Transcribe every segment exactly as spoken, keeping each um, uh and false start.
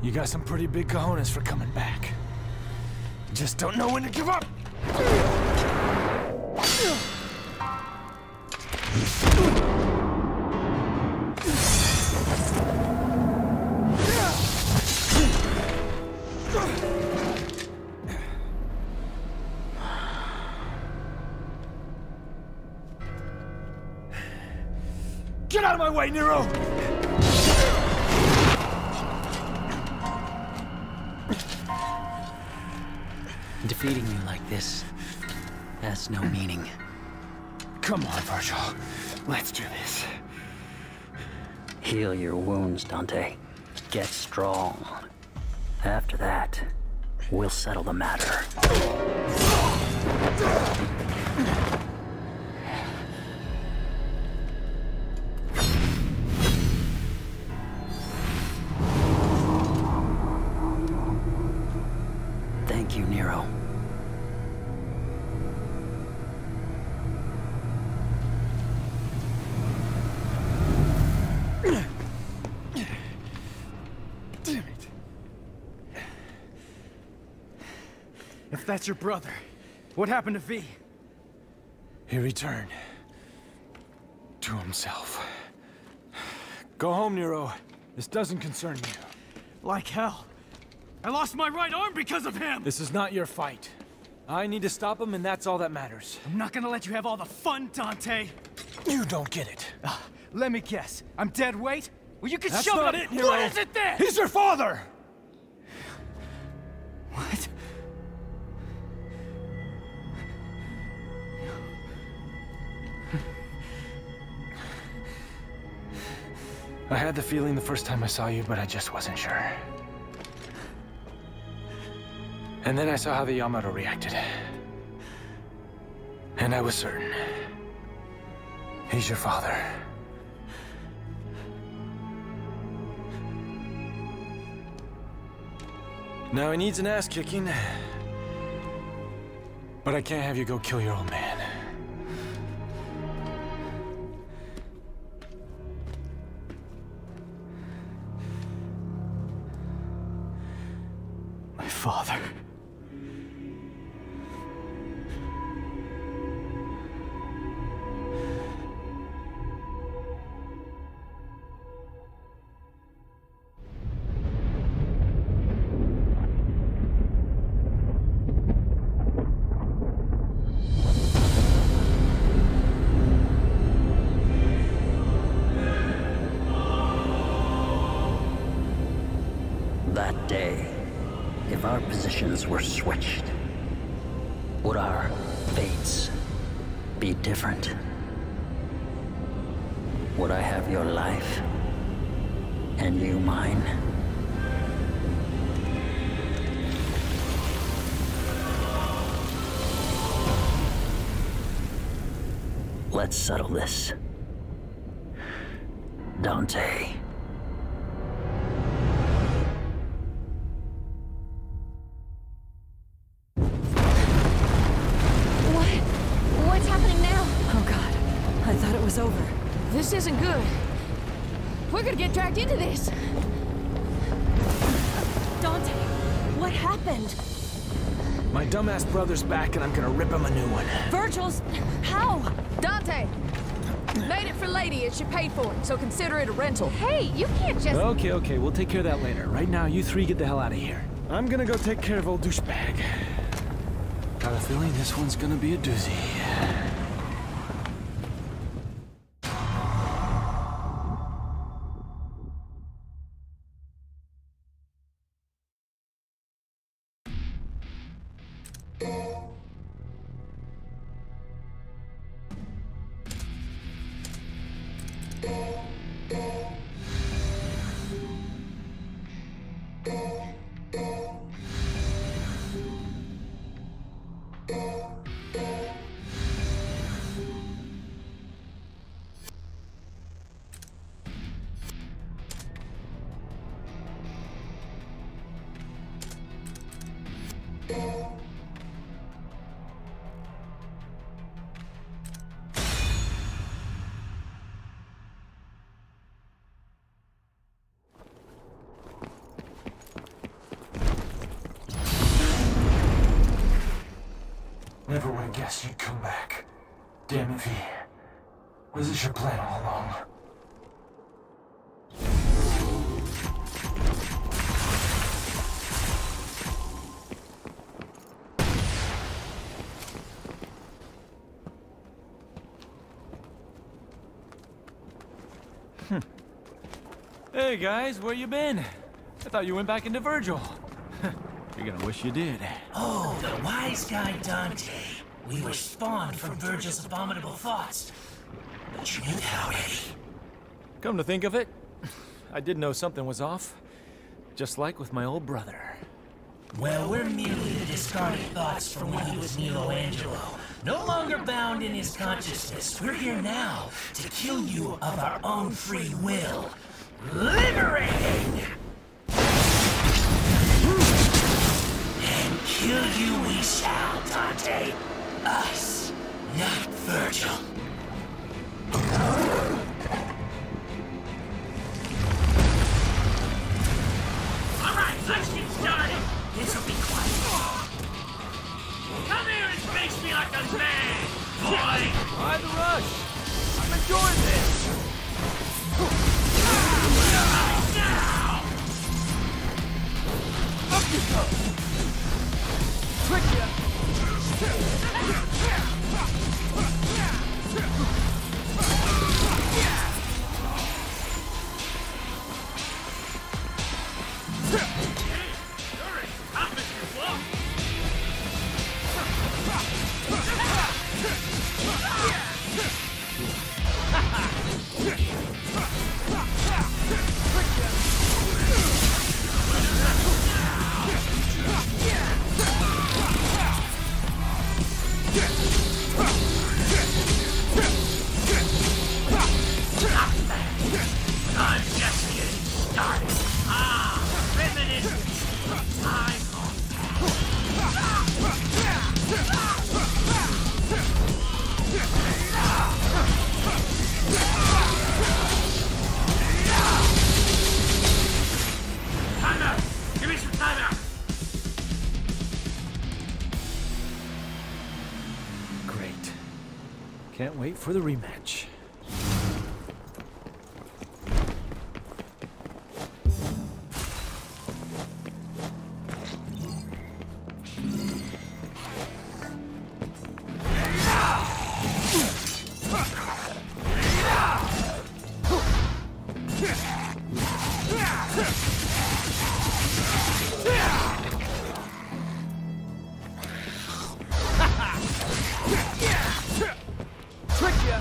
You got some pretty big cojones for coming back. Just don't know when to give up! Get out of my way, Nero! Defeating you like this has no meaning. Come on, Vergil. Let's do this. Heal your wounds, Dante. Get strong. After that, we'll settle the matter. Thank you, Nero. Damn it. If that's your brother, what happened to V? He returned to himself. Go home, Nero. This doesn't concern you. Like hell. I lost my right arm because of him! This is not your fight. I need to stop him, and that's all that matters. I'm not gonna let you have all the fun, Dante! You don't get it. Uh, let me guess. I'm dead weight? Well, you can That's shove not it it, up. Nero. What is it then? He's your father! What? I had the feeling the first time I saw you, but I just wasn't sure. And then I saw how the Yamato reacted. And I was certain. He's your father. Now he needs an ass kicking. But I can't have you go kill your old man. My father. That day, if our positions were switched, would our fates be different? Would I have your life, and you mine? Let's settle this. Dante. Over. This isn't good. We're gonna get dragged into this. Dante, what happened? My dumbass brother's back and I'm gonna rip him a new one. Vergil's... how? Dante! Made it for Lady and she paid for it, so consider it a rental. Hey, you can't just... Okay, okay, we'll take care of that later. Right now, you three get the hell out of here. I'm gonna go take care of old douchebag. Got a feeling this one's gonna be a doozy. best you'd come back. Damn it, V. Was this your plan all along? Hmm. Hey guys, where you been? I thought you went back into Vergil. You're gonna wish you did. Oh, the wise guy Dante. We were spawned from Vergil's abominable thoughts. But you knew that already. Come to think of it, I did know something was off. Just like with my old brother. Well, we're merely the discarded thoughts from when he was Nelo Angelo. No longer bound in his consciousness. We're here now to kill you of our own free will. Liberating! And kill you we shall, Dante. Us, not Vergil. Alright, let's get started. This'll be quiet. Come here and face me like a man, boy! Why the rush? I'm enjoying this! Now! Up you go! Trick ya! I'm just getting started. Ah, reminiscence. Time on Time out! Give me some time out! Great. Can't wait for the rematch. Trick ya!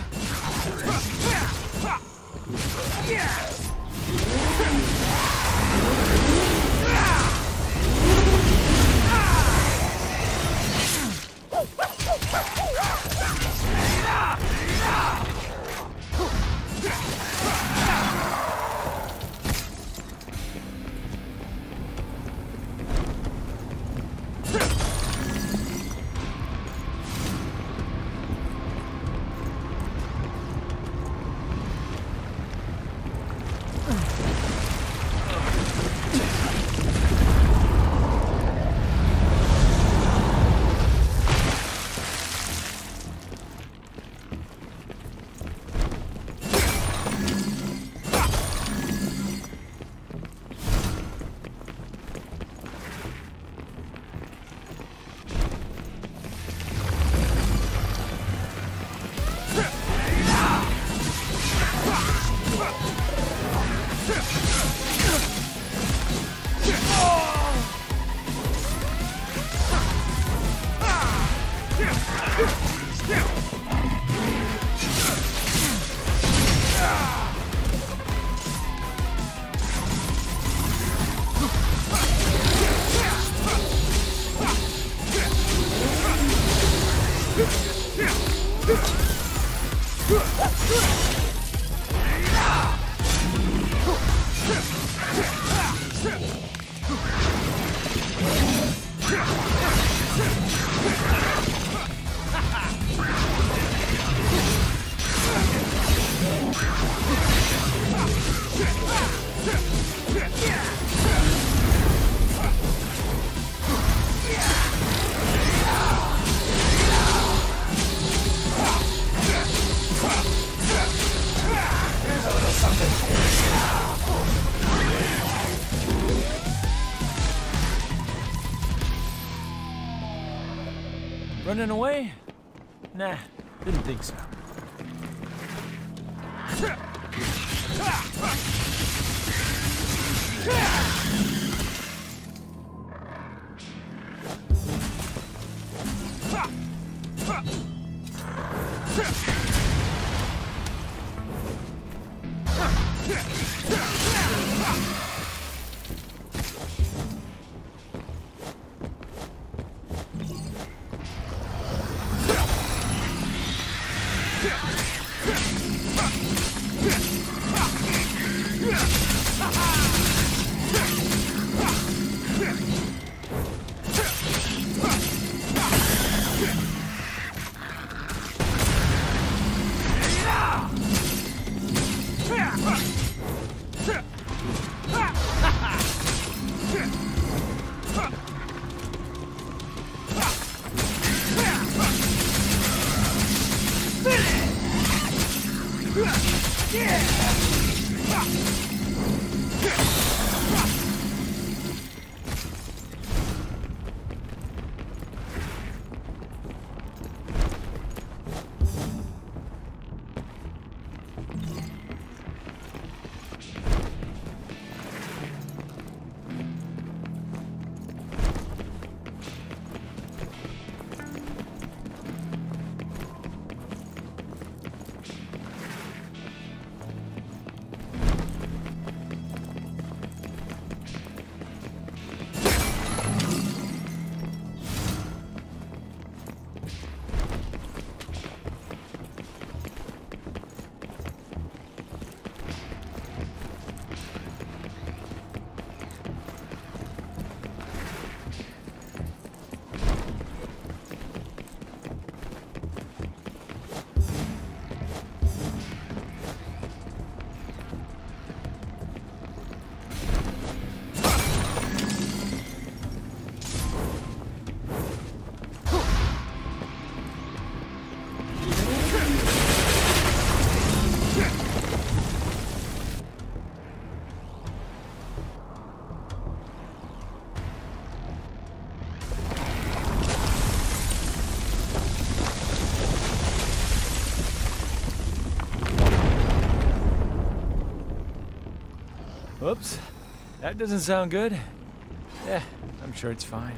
running away? Nah, didn't think so. Whoops. That doesn't sound good. Yeah, I'm sure it's fine.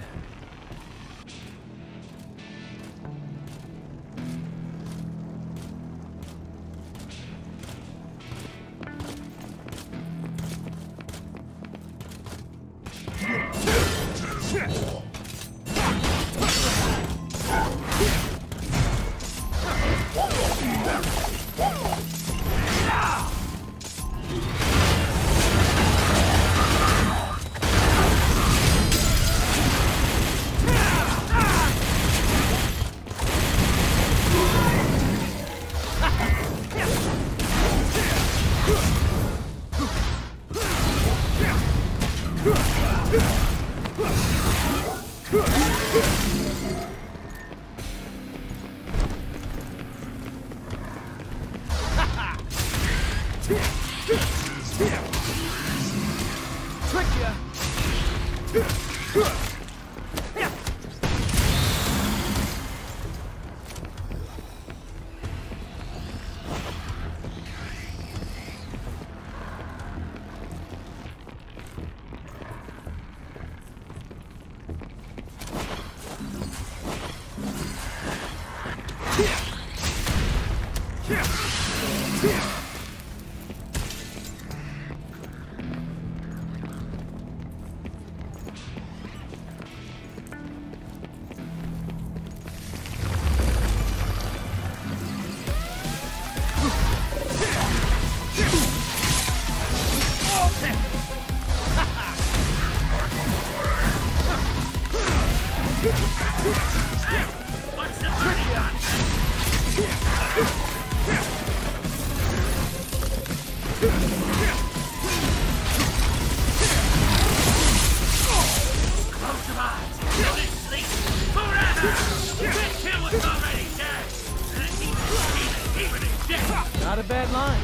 Not a bad line.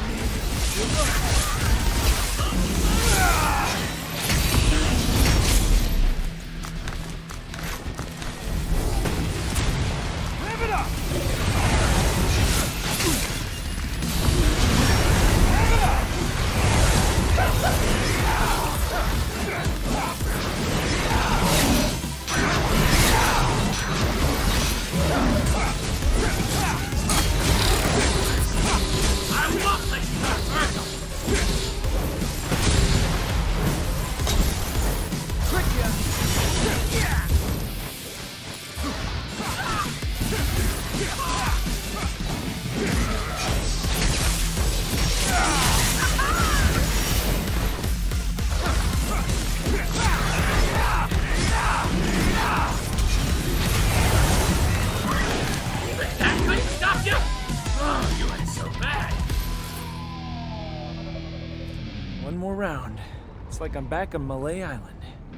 One more round. It's like I'm back on Malay Island.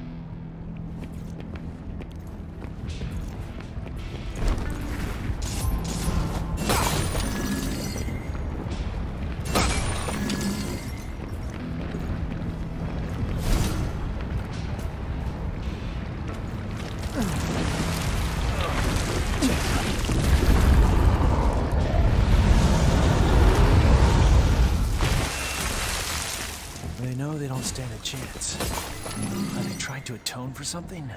They know they don't stand a chance. Are they trying to atone for something?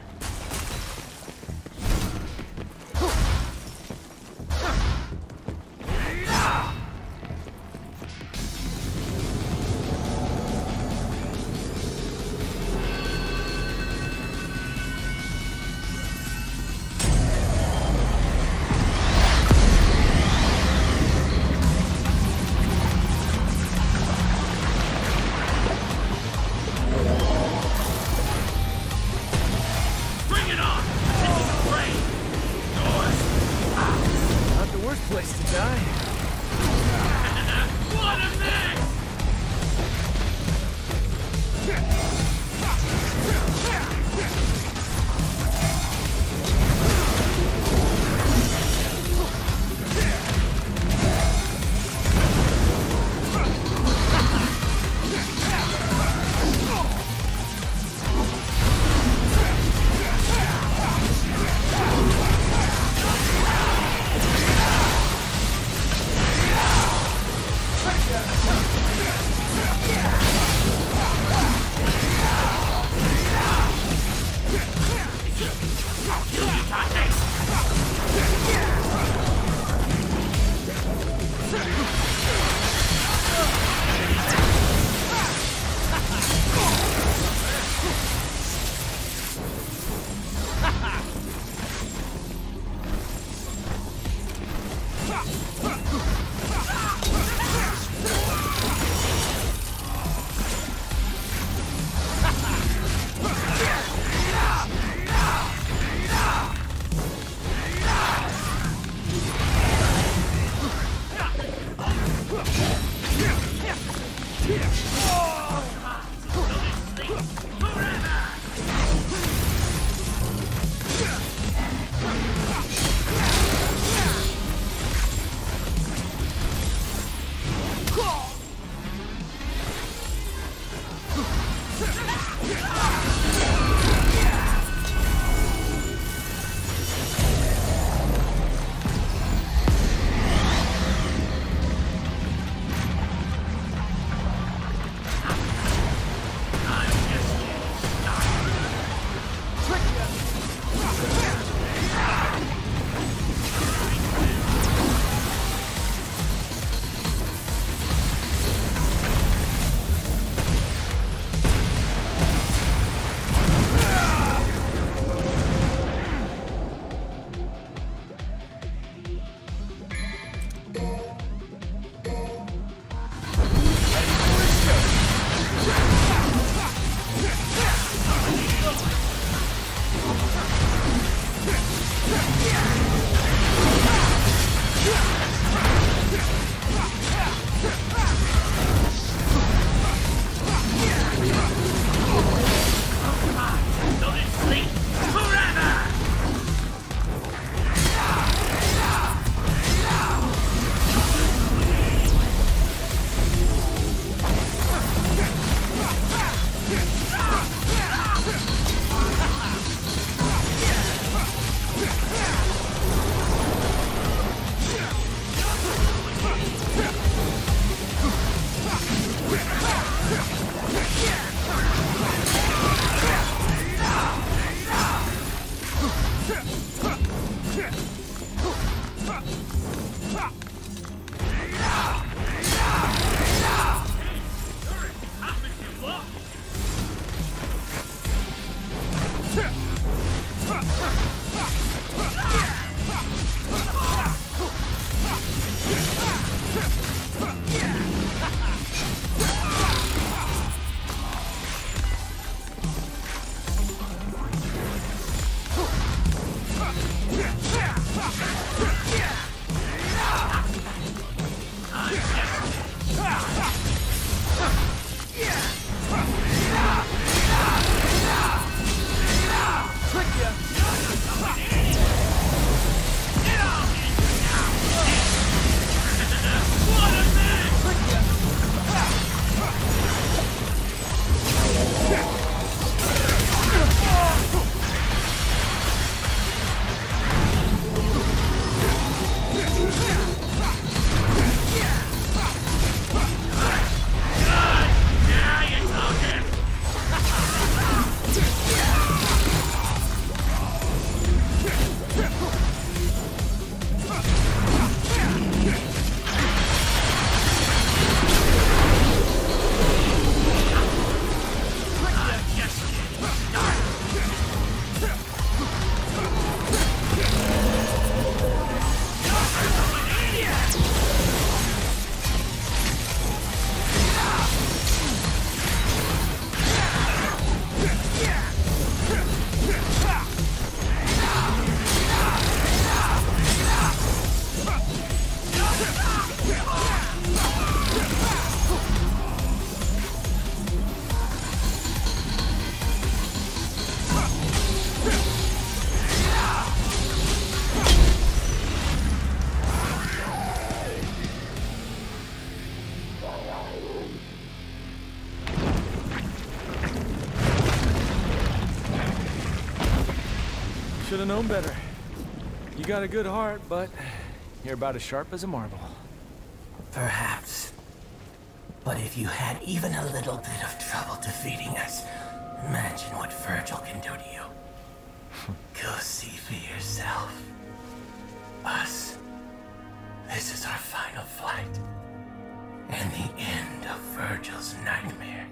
Should have known better. You got a good heart, but you're about as sharp as a marble. Perhaps. But if you had even a little bit of trouble defeating us, imagine what Vergil can do to you. Go see for yourself. Us. This is our final flight. And the end of Vergil's nightmares.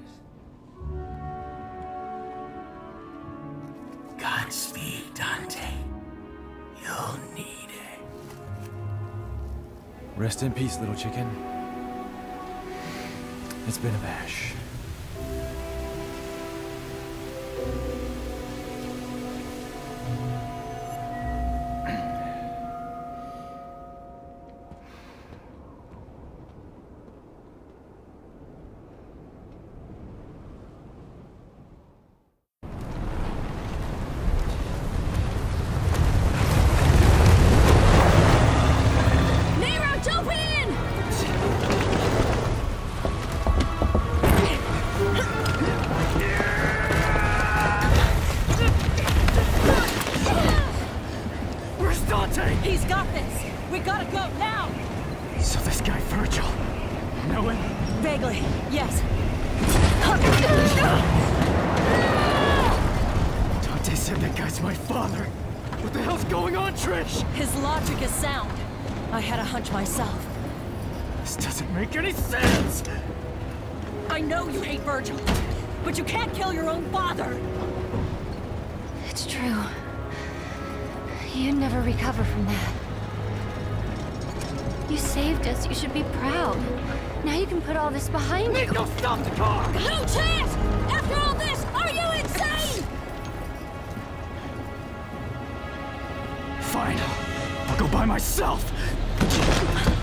Godspeed, Dante. You'll need it. Rest in peace, little chicken. It's been a bash. He's got this! We gotta go, now! So this guy Vergil... know him? Vaguely, yes. Dante said that guy's my father. What the hell's going on, Trish? His logic is sound. I had a hunch myself. This doesn't make any sense! I know you hate Vergil, but you can't kill your own father! It's true. You'd never recover from that. You saved us. You should be proud. Now you can put all this behind you. Nico, stop the car! No chance! After all this, are you insane? Fine. I'll go by myself.